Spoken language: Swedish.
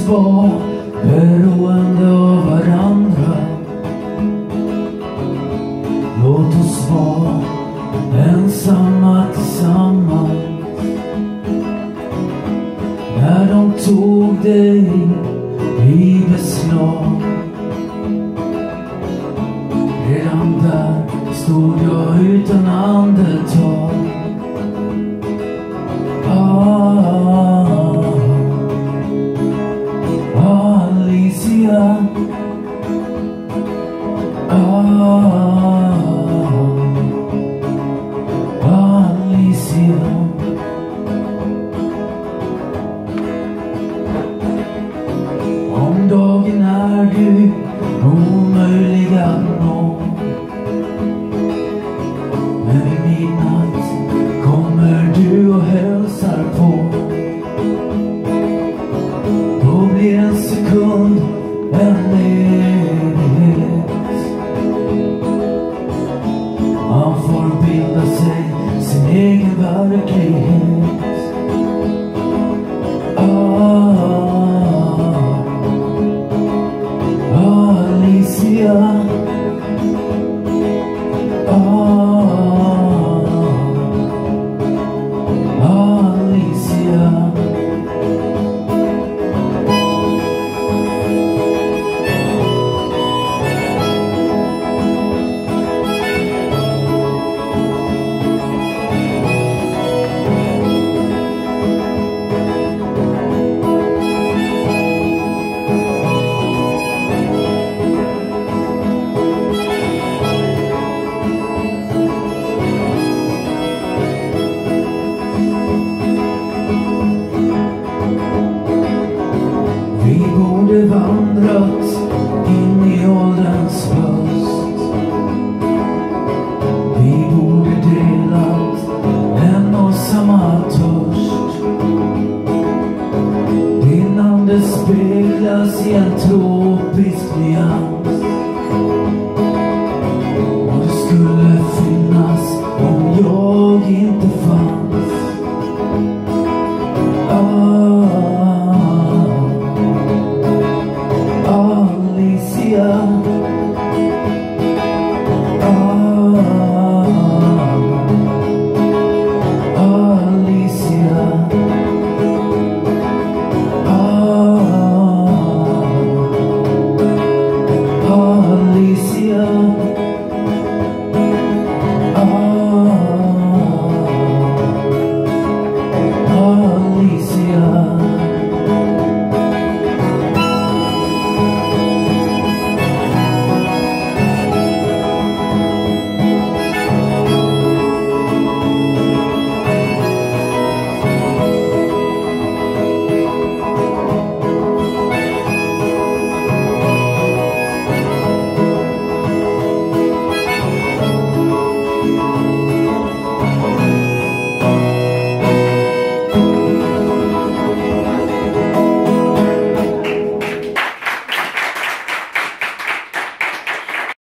vara beroende av varandra. Låt oss vara ensamma tillsammans. När de tog dig i beslag, redan där stod jag utan andetag. Alicia, Alicia. Om dagen är du omöjlig att nå, men i midnatt kommer du och hälsar på. Då blir en sekund en evighet. Man får bilda sig sin egen verklighet. Alicia, Alicia. Vi borde vandrat in i ålderns höst. Vi borde delat en och samma törst. Din ande speglas i en tropisk nyans, och det skulle finnas om jag inte fanns. Alicia, Alicia, Alicia, Alicia.